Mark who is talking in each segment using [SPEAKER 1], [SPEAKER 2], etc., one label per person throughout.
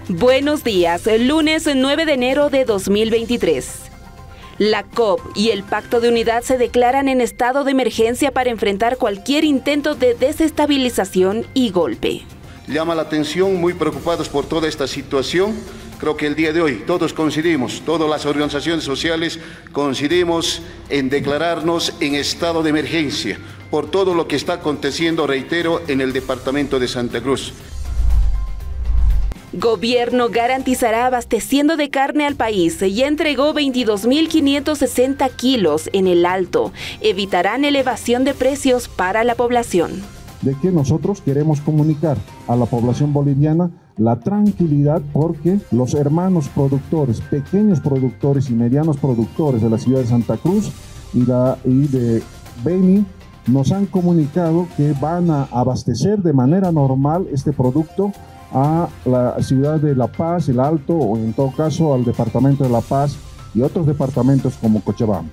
[SPEAKER 1] Buenos días, lunes 9 de enero de 2023. La COP y el Pacto de Unidad se declaran en estado de emergencia para enfrentar cualquier intento de desestabilización y golpe.
[SPEAKER 2] Llama la atención, muy preocupados por toda esta situación. Creo que el día de hoy todos coincidimos, todas las organizaciones sociales coincidimos en declararnos en estado de emergencia por todo lo que está aconteciendo, reitero, en el departamento de Santa Cruz.
[SPEAKER 1] Gobierno garantizará abasteciendo de carne al país. Ya entregó 22.560 kilos en el Alto. Evitarán elevación de precios para la población.
[SPEAKER 3] De que nosotros queremos comunicar a la población boliviana la tranquilidad porque los hermanos productores, pequeños productores y medianos productores de la ciudad de Santa Cruz y de Beni nos han comunicado que van a abastecer de manera normal este producto a la ciudad de La Paz, el Alto, o en todo caso al departamento de La Paz y otros departamentos como Cochabamba.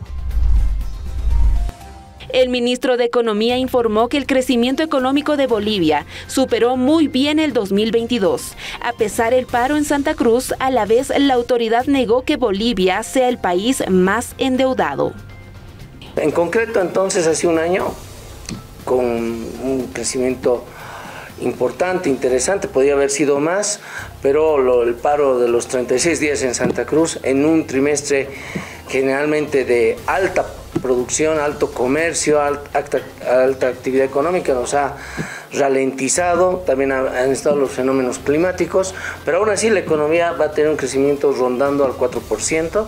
[SPEAKER 1] El ministro de Economía informó que el crecimiento económico de Bolivia superó muy bien el 2022. A pesar del paro en Santa Cruz, a la vez la autoridad negó que Bolivia sea el país más endeudado.
[SPEAKER 4] En concreto, entonces, hace un año, con un crecimiento importante, interesante, podía haber sido más, pero el paro de los 36 días en Santa Cruz, en un trimestre generalmente de alta producción, alto comercio, alta actividad económica, nos ha ralentizado. También han estado los fenómenos climáticos, pero aún así la economía va a tener un crecimiento rondando al 4%.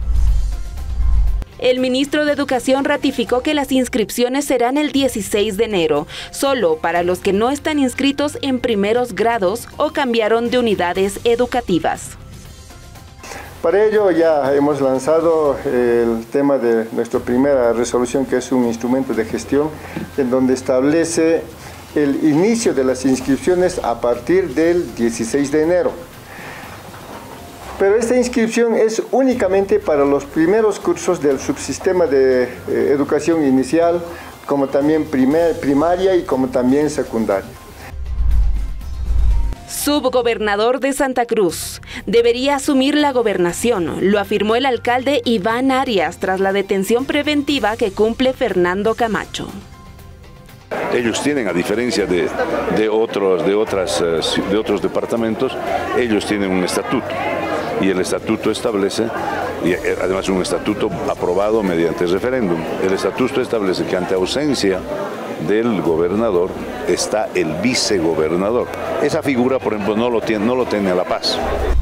[SPEAKER 1] El ministro de Educación ratificó que las inscripciones serán el 16 de enero, solo para los que no están inscritos en primeros grados o cambiaron de unidades educativas.
[SPEAKER 5] Para ello ya hemos lanzado el tema de nuestra primera resolución, que es un instrumento de gestión, en donde establece el inicio de las inscripciones a partir del 16 de enero. Pero esta inscripción es únicamente para los primeros cursos del subsistema de educación inicial, como también primaria y como también secundaria.
[SPEAKER 1] Subgobernador de Santa Cruz. Debería asumir la gobernación, lo afirmó el alcalde Iván Arias tras la detención preventiva que cumple Fernando Camacho.
[SPEAKER 6] Ellos tienen, a diferencia de otros departamentos, ellos tienen un estatuto. Y el estatuto establece, y además un estatuto aprobado mediante referéndum, el estatuto establece que ante ausencia del gobernador está el vicegobernador. Esa figura, por ejemplo, no lo tiene La Paz.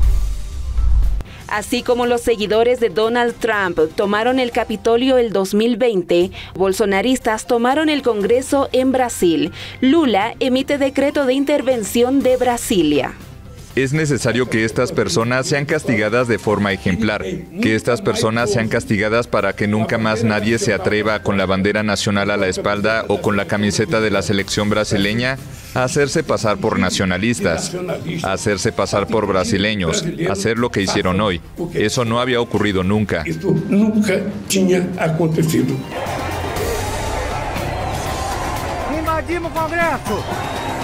[SPEAKER 1] Así como los seguidores de Donald Trump tomaron el Capitolio el 2020, bolsonaristas tomaron el Congreso en Brasil. Lula emite decreto de intervención de Brasilia.
[SPEAKER 7] Es necesario que estas personas sean castigadas de forma ejemplar, que estas personas sean castigadas para que nunca más nadie se atreva con la bandera nacional a la espalda o con la camiseta de la selección brasileña a hacerse pasar por nacionalistas, a hacerse pasar por brasileños, a hacer lo que hicieron hoy. Eso no había ocurrido nunca.
[SPEAKER 8] Esto nunca tinha acontecido.
[SPEAKER 9] Invadimos o Congresso!